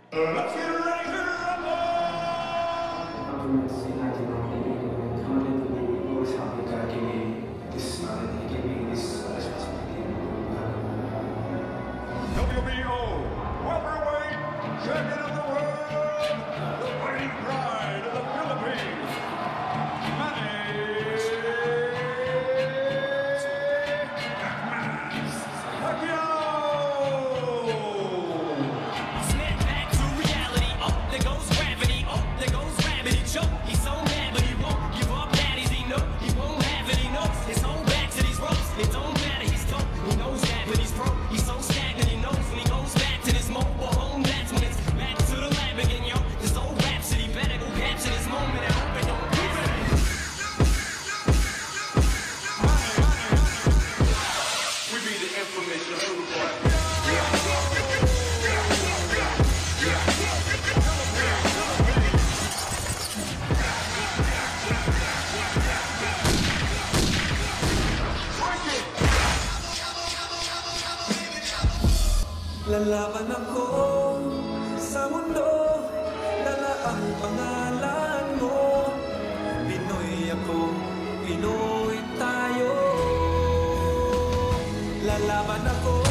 Let's get ready to rumble! WBO welterweight champion of the world, the fighting pride of the Philippines, Manny Pacquiao! Snap back to reality. Oh, there goes gravity. Oh, there goes gravity. Choke. He's so mad, but he won't give up. Daddies, he know he won't have it. He knows his whole back to these ropes. It don't matter. He's dope. He knows that, but he's broke. He's so stagnant. He knows when he goes back to this mobile home. That's when it's back to the lab again, yo. This old rhapsody better go capture this moment and hope it don't keep it. We be the infamous Shaboom Boy. Lalaban ako sa mundo, dala ang pangalan mo. Pinoy ako, Pinoy tayo. Lalaban ako